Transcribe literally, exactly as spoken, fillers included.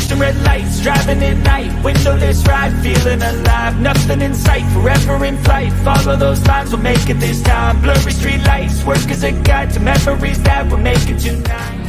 flashing red lights, driving at night, windowless ride, feeling alive, nothing in sight, forever in flight, follow those lines, we'll make it this time, blurry street lights, work as a guide to memories that we're making tonight.